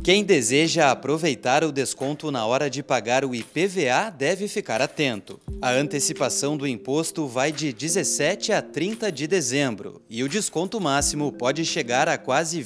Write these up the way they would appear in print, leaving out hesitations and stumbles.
Quem deseja aproveitar o desconto na hora de pagar o IPVA deve ficar atento. A antecipação do imposto vai de 17 a 30 de dezembro e o desconto máximo pode chegar a quase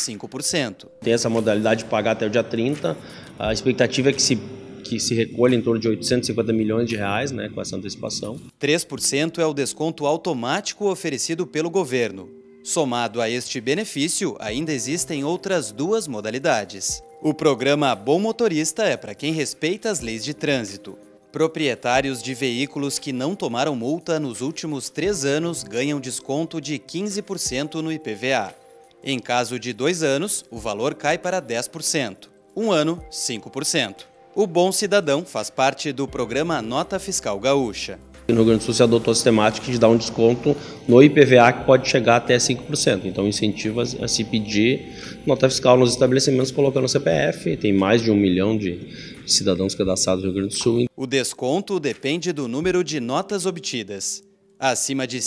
25%. Tem essa modalidade de pagar até o dia 30, a expectativa é que se recolha em torno de 850 milhões de reais, né, com essa antecipação. 3% é o desconto automático oferecido pelo governo. Somado a este benefício, ainda existem outras duas modalidades. O programa Bom Motorista é para quem respeita as leis de trânsito. Proprietários de veículos que não tomaram multa nos últimos 3 anos ganham desconto de 15% no IPVA. Em caso de 2 anos, o valor cai para 10%. 1 ano, 5%. O Bom Cidadão faz parte do programa Nota Fiscal Gaúcha. No Rio Grande do Sul se adotou a sistemática de dar um desconto no IPVA que pode chegar até 5%. Então incentiva a se pedir nota fiscal nos estabelecimentos colocando o CPF. Tem mais de 1 milhão de cidadãos cadastrados no Rio Grande do Sul. O desconto depende do número de notas obtidas. Acima de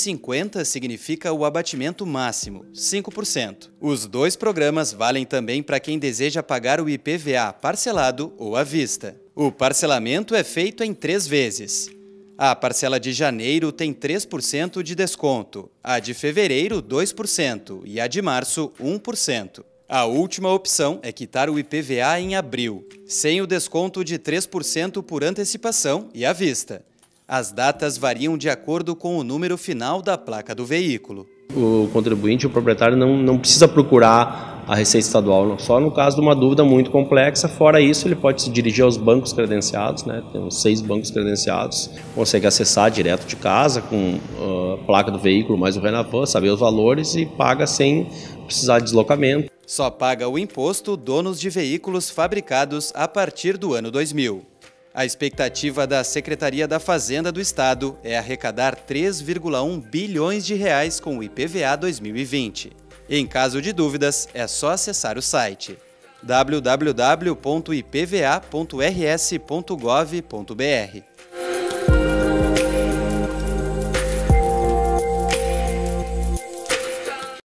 150 significa o abatimento máximo, 5%. Os 2 programas valem também para quem deseja pagar o IPVA parcelado ou à vista. O parcelamento é feito em 3 vezes. A parcela de janeiro tem 3% de desconto, a de fevereiro 2% e a de março 1%. A última opção é quitar o IPVA em abril, sem o desconto de 3% por antecipação e à vista. As datas variam de acordo com o número final da placa do veículo. O contribuinte, o proprietário, não precisa procurar a Receita Estadual, só no caso de uma dúvida muito complexa. Fora isso, ele pode se dirigir aos bancos credenciados, né? Temos 6 bancos credenciados, consegue acessar direto de casa com a placa do veículo mais o Renavan, saber os valores e paga sem precisar de deslocamento. Só paga o imposto donos de veículos fabricados a partir do ano 2000. A expectativa da Secretaria da Fazenda do Estado é arrecadar 3,1 bilhões de reais com o IPVA 2020. Em caso de dúvidas, é só acessar o site www.ipva.rs.gov.br.